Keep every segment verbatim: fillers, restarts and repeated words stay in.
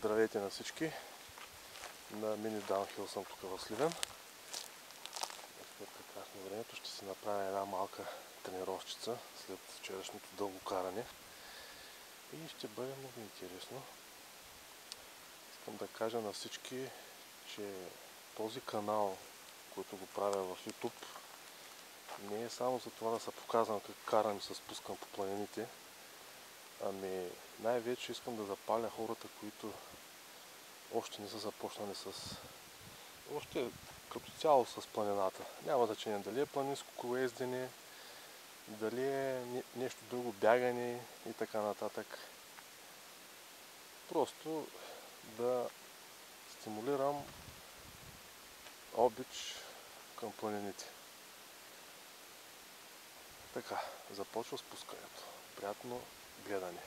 Здравейте на всички! На мини даунхил съм тук в Сливен. След прекрасно времето ще си направя една малка тренировщица след вчерашното дълго каране. И ще бъде много интересно. Искам да кажа на всички, че този канал, който го правя в YouTube, не е само за това да се показвам как карам и се спускам по планините, ами най-вече искам да запаля хората, които още не са започнали с... още като цяло с планината. Няма значение дали е планинско колоездене, дали е нещо друго, бягане и така нататък. Просто да стимулирам обич към планините. Така, започва спускането. Приятно гледане.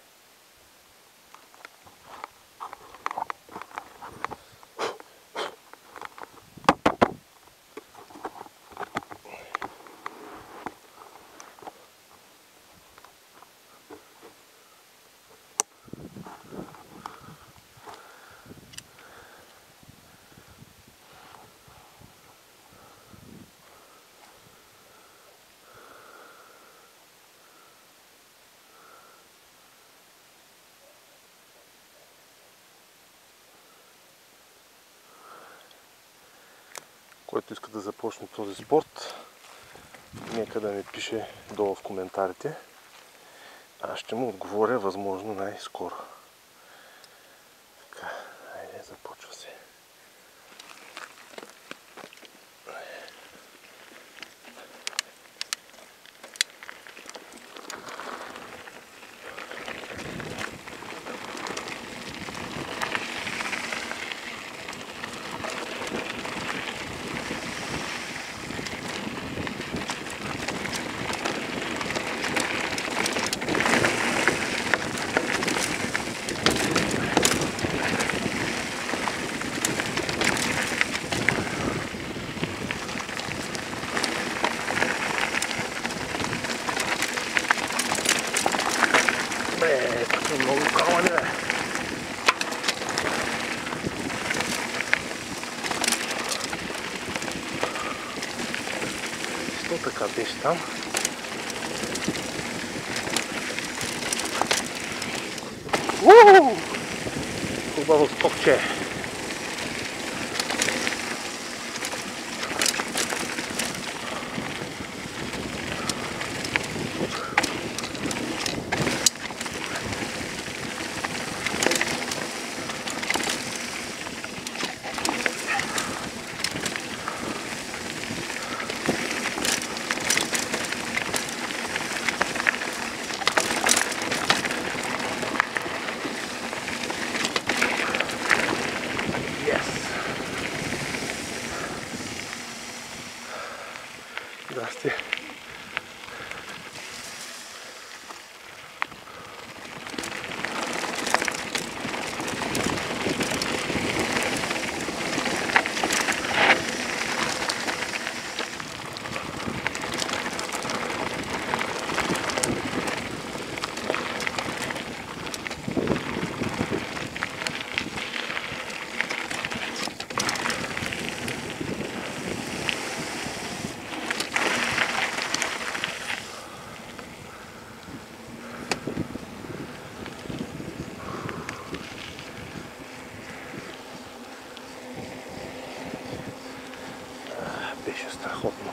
Който иска да започне този спорт, нека да ми пише долу в коментарите. Аз ще му отговоря възможно най-скоро. Така, айде, започва се. Бе, като много камъни, бе. Що така беше там? Уу! Хубаво скокче! Здрасти. Беше страхотно.